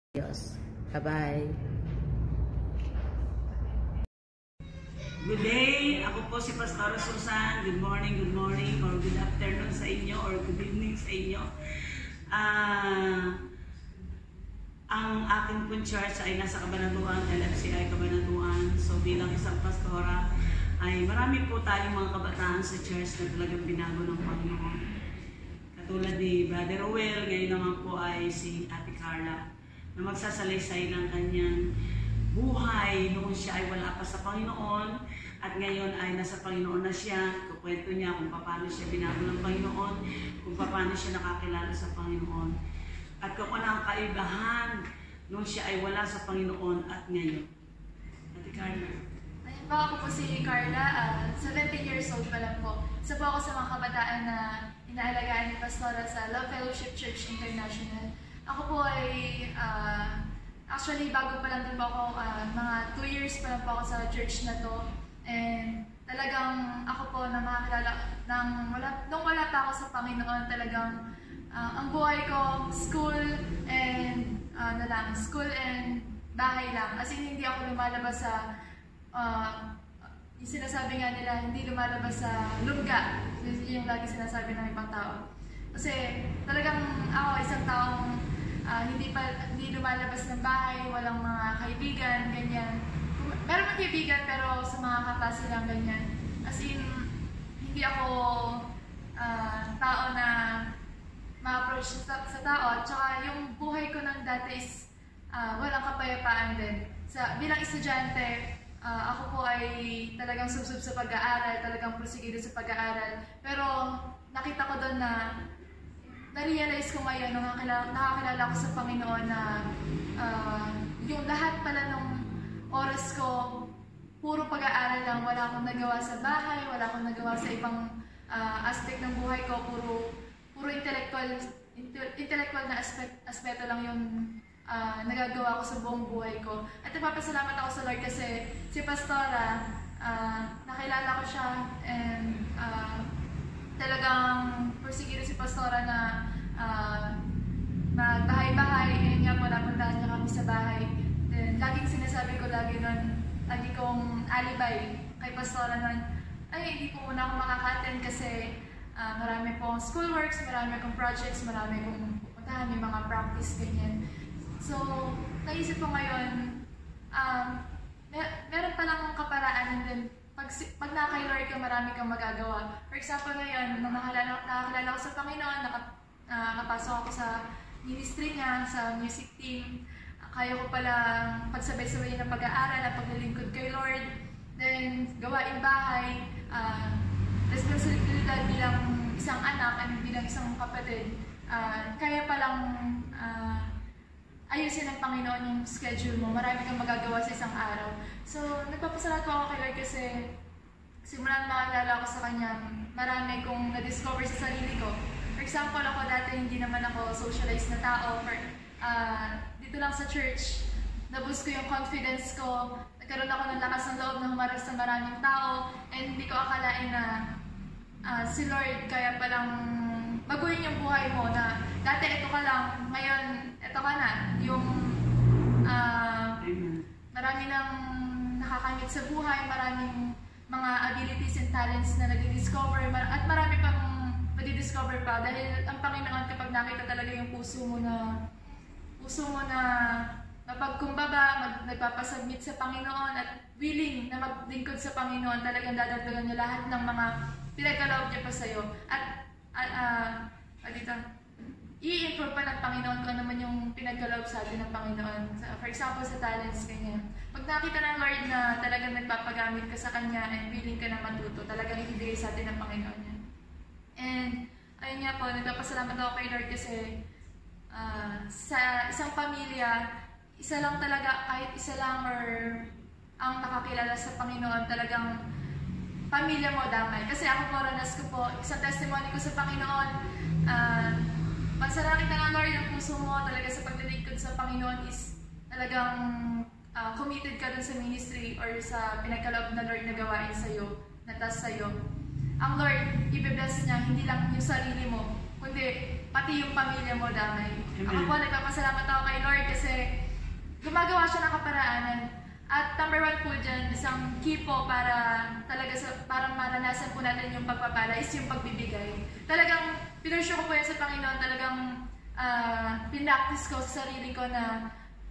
Diyos. Bye-bye. Good day! Ako po si Pastora Susan. Good morning, or good afternoon sa inyo, or good evening sa inyo. Ang aking pong church ay nasa Cabanatuan, LFCI Cabanatuan. So bilang isang pastora, ay marami po tayong mga kabataan sa church na talagang binago ng Panginoon. Katulad ni Brother Rowell, ngayon naman po ay si Ate Carla, na magsasalaysay ng kanyang buhay noon siya ay wala pa sa Panginoon at ngayon ay nasa Panginoon na siya. Kukwento niya kung paano siya binago ng Panginoon, kung paano siya nakakilala sa Panginoon, at kung ano ang kaibahan noon siya ay wala sa Panginoon at ngayon. Ate Carla. Ayun po, ako po si Carla, 17 years old pa lang po. Isa po ako sa mga kabataan na inaalagaan ni Pastora sa Love Fellowship Church International. Ako po ay, actually bago pa lang din po ako, mga 2 years pa lang po ako sa church na to. And talagang ako po na makakilala, nung wala pa ako sa Panginoon, talagang ang buhay ko, school and bahay lang. As in, hindi ako lumalabas sa, yung sinasabi nga nila, hindi lumalabas sa lungga. Yung lagi sinasabi ng ibang tao. Kasi talagang ako, isang taong hindi lumalabas ng bahay, walang mga kaibigan, ganyan. Meron mga kaibigan pero sa mga kaklase lang, ganyan. As in, hindi ako tao na ma-approach sa tao. At saka yung buhay ko ng dati is walang kapayapaan din. Bilang estudyante, ako po ay talagang subsub sa pag-aaral, talagang prosigido sa pag-aaral. Pero nakita ko doon na na-realize ko ngayon nung nakakilala ko sa Panginoon na yung lahat pala ng oras ko, puro pag-aaral lang. Wala akong nagawa sa bahay, wala akong nagawa sa ibang aspect ng buhay ko. Puro intellectual na aspeto lang yung nagagawa ko sa buong buhay ko. At nagpapasalamat ako sa Lord kasi si Pastora, nakilala ko siya and talagang persigido si Pastora na magbahay-bahay. Ngayon nga po, napuntahan niya kami sa bahay. Then, laging sinasabi ko lagi kong alibay kay Pastora nun, ay, hindi po muna ako makaka-attend kasi marami pong schoolworks, marami akong projects, marami akong pupuntahan, may mga practice, ganyan. So, naisip ko ngayon, meron palang kaparaan and then pag na-kay Lord ka, marami kang magagawa. For example, ngayon, nung nakakilala ko sa Panginoon, nakapasok ako sa ministry niya, sa music team, kaya ko palang pagsabay-sabay ng pag-aaral at paglilingkod kay Lord. Then, gawain bahay, responsibilidad bilang isang anak at bilang isang kapatid. Kaya palang ayusin ng Panginoon yung schedule mo. Marami kang magagawa sa isang araw. So, nagpapasalamat ko ako kay Lord kasi simulan makakilala ko sa Kanya, marami kong na-discover sa sarili ko. For example, ako dati hindi naman ako socialized na tao. Dito lang sa church, naboost ko yung confidence ko. Nagkaroon ako ng lakas ng loob na humarap sa maraming tao. And hindi ko akalain na si Lord kaya palang baguhin yung buhay mo na dati ito ka lang, ngayon ito ka na. Yung marami nang nakakamit sa buhay, maraming mga abilities and talents na nag-discover at marami pang mag-discover pa dahil ang Panginoon kapag nakita talaga yung puso mo na mapagkumbaba, nagpapasubmit sa Panginoon at willing na maglingkod sa Panginoon, talagang dadagdagan niya lahat ng mga pinagkaloob niya pa sa'yo. At i-improve pa ng Panginoon kung ano naman yung pinagkaloob sa atin ng Panginoon. For example, sa talents, ganyan. Pag nakita ng Lord na talagang nagpapagamit ka sa Kanya and willing ka na matuto, talagang ibibigay sa atin ng Panginoon yan. And, ayun nga po, nagpapasalamat ako kay Lord kasi sa isang pamilya, isa lang talaga, kahit isa lang or ang nakakilala sa Panginoon, talagang pamilya mo damay. Kasi ako po, ranas ko po, isang testimony ko sa Panginoon, pagsaraki ng Lord ang puso mo talaga sa paglilingkod sa Panginoon is talagang committed ka dun sa ministry or sa pinagkaloob na Lord na gawain sa'yo, na task sa'yo. ang Lord, i-bless niya, hindi lang yung sarili mo, kundi pati yung pamilya mo damay. Ako po, nagpapasalamat ako kay Lord kasi gumagawa siya ng kaparaanan. At number 1 po dyan, isang key po para talaga parang maranasan po natin yung pagpapala is yung pagbibigay. Talagang pinursyo ko po yan sa Panginoon, talagang pinractice ko sa sarili ko na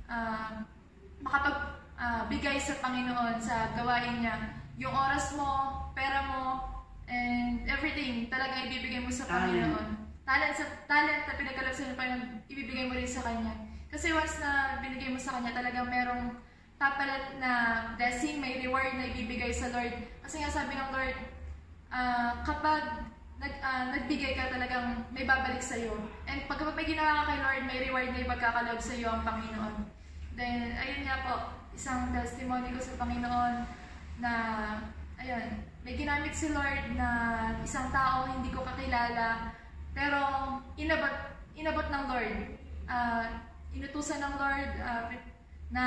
makapagbigay sa Panginoon sa gawain niya. Yung oras mo, pera mo, and everything talagang ibibigay mo sa Panginoon. Talent na pinagkaloob sa Panginoon, ibibigay mo rin sa Kanya. Kasi once na binigay mo sa Kanya, talagang merong tapalat na blessing, may reward na ibibigay sa Lord. Kasi nga sabi ng Lord, kapag nagbigay ka, talagang may babalik sa iyo. And pag may ginawa ka kay Lord, may reward na ipagkakaloob sa iyo ang Panginoon. Then, ayun nga po, isang testimony ko sa Panginoon na, ayun, may ginamit si Lord na isang tao hindi ko kakilala, pero inabot ng Lord. Inutusan ng Lord na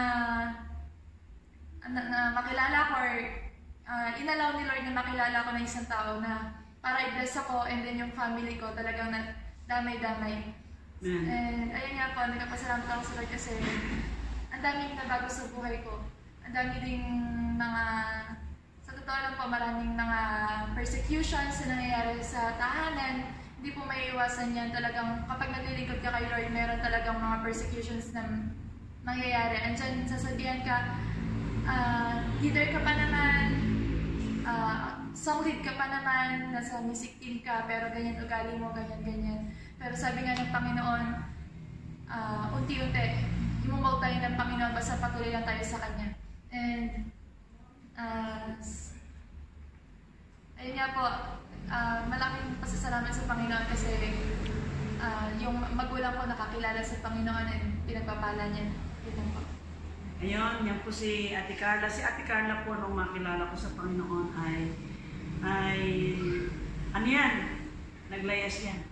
makilala ko, or inalaw ni Lord na makilala ko na isang tao na para i-bless ako, and then yung family ko talagang damay-damay. And ayun nga po, nagpapasalamat ako sa Lord kasi ang daming nabago sa buhay ko. Ang dami ding mga, sa totoo lang po, maraming mga persecutions na nangyayari sa tahanan. Hindi po maiiwasan yan. Talagang kapag naglilingkod ka kay Lord, meron talagang mga persecutions na mangyayari. Andyan, sasabihan ka, leader ka pa naman, song lead ka pa naman, nasa music team ka, pero ganyan ugali mo, ganyan. Pero sabi nga ng Panginoon, unti-unti, imumaw tayo ng Panginoon, basta patuloy lang tayo sa Kanya. And, ayun nga po, malaking pasasalamat sa Panginoon kasi yung magulang ko nakakilala sa Panginoon at pinagpapala niya. Ito po. Ayun, yan po si Ate Carla. Si Ate Carla po, nung makilala ko sa Panginoon ay ano yan? Naglayas yan.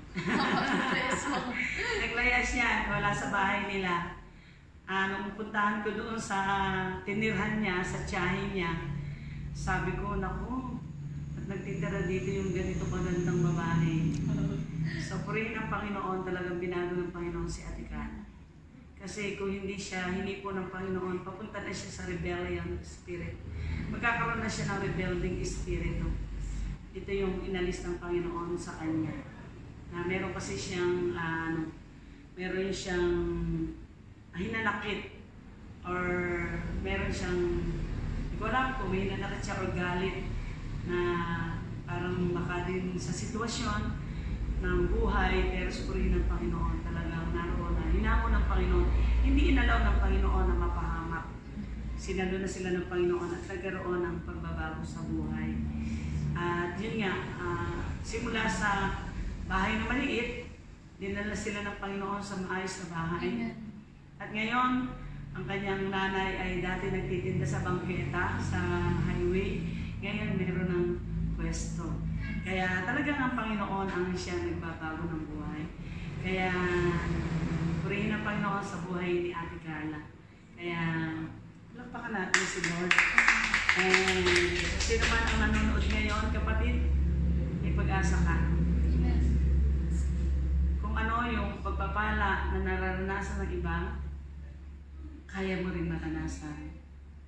Naglayas yan. Wala sa bahay nila. Nung puntahan ko doon sa tinirhan niya, sa tiyahin niya, sabi ko, naku, at nagtitira dito yung ganito magandang babae. So, purihin ng Panginoon, talagang binago ng Panginoon si Ate Carla. Kasi kung hindi po ng Panginoon, papunta na siya sa rebellion spirit. Magkakaroon na siya ng rebelding spirit. Ito yung inalis ng Panginoon sa kanya. Na meron kasi siyang, meron siyang hinanakit, or meron siyang, hindi ko alam kung may hinanakit siya or galit na parang baka din sa sitwasyon ng buhay, pero surihin ng Panginoon talagang naroon na hinamon ng Panginoon. Hindi inalaw ng Panginoon na mapahamak. Sinalo na sila ng Panginoon at nagkaroon ng pagbabago sa buhay. At yun nga, simula sa bahay na maliit, dinala sila ng Panginoon sa maayos na bahay. Amen. At ngayon, ang kanyang nanay ay dati nagtitinda sa bangketa, sa highway. Ngayon, meron ng pwesto. Kaya talagang ang Panginoon ang siya nagbabago ng buhay. Kaya, purihin ang Panginoon sa buhay ni Ate Carla. Kaya, lakpakan natin si Lord. And sino man ang nanonood ngayon, kapatid, may pag-asa ka. Amen. Kung ano yung pagpapala na nararanasan ng iba, kaya mo rin maranasan.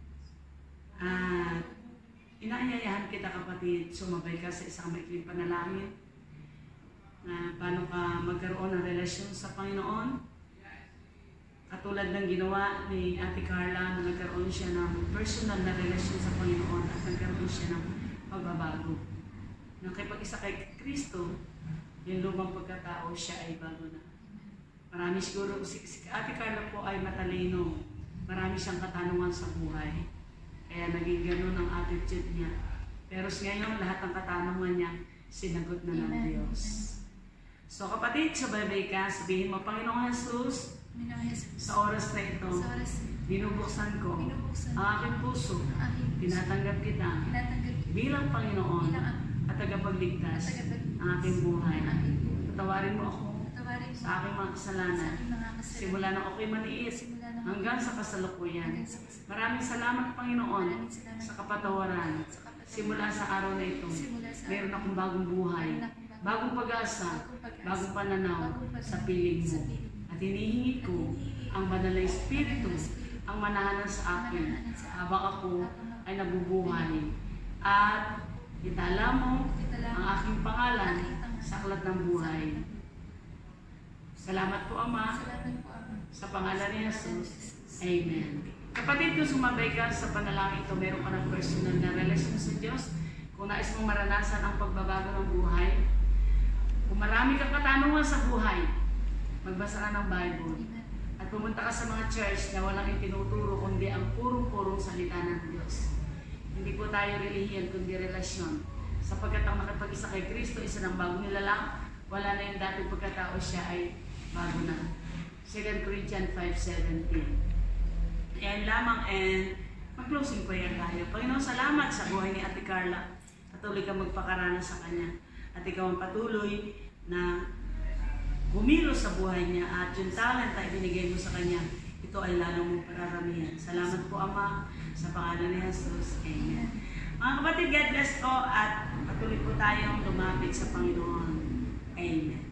At inaanyayahan kita, kapatid, sumabay ka sa isang maikling panalangin na paano ka magkaroon ng relasyon sa Panginoon. Katulad ng ginawa ni Ate Carla na nagkaroon siya ng personal na relasyon sa Panginoon at nagkaroon siya ng pagbabago. Nakipag-isa kay Kristo, yung lumang pagkatao, siya ay bago na. Marami siguro, si Ate Carla po ay matalino. Marami siyang katanungan sa buhay. Kaya naging ganun ang attitude niya. Pero ngayon, lahat ng katanungan niya, sinagot na ng Diyos. So kapatid, sabay-bay ka, sabihin mo, Panginoong Jesus, sa oras na ito, binubuksan ko ang aking puso, tinatanggap kita bilang Panginoon at tagapagligtas ang aking buhay. Patawarin mo ako sa aking mga kasalanan, simula nang ako'y maliit hanggang sa kasalukuyan. Maraming salamat, Panginoon, sa kapatawaran, Simula sa araw na ito, Simula sa meron akong bagong buhay, Meron akong bagong pag-asa, bagong pananaw sa piling mo. At hinihingi ko ang banal na Espiritu ang manahanan sa akin habang ako ay nabubuhay. At itala mo ang aking pangalan sa aklat ng buhay. Salamat po, Ama, Salamat po, Ama. sa pangalan ni Jesus. Amen. Kapatid, kung sumabay ka sa panalangin ito, meron ka ng personal na relasyon sa Diyos. Kung nais mong maranasan ang pagbabago ng buhay, kung marami kang katanungan sa buhay, magbasa ka ng Bible. At pumunta ka sa mga church na walang itinuturo kundi ang purong-purong salita ng Diyos. Hindi po tayo relihiyan kundi relasyon. Sapagkat ang nakipag-isa kay Kristo, isa ng bagong nilalang, wala na yung dating pagkatao, siya ay bago na. 2 Corinthians 5:17. Yan lamang, and mag-closing prayer tayo. Panginoon, salamat sa buhay ni Ate Carla. Patuloy kang magpakarana sa kanya. At ikaw ang patuloy na gumilos sa buhay niya at yung talent na ibinigay mo sa kanya, ito ay lalong mong pararamihan. Salamat po, Ama, sa pangalan ni Jesus. Amen. Mga kapatid, God bless po at patuloy po tayong lumapit sa Panginoon. Amen.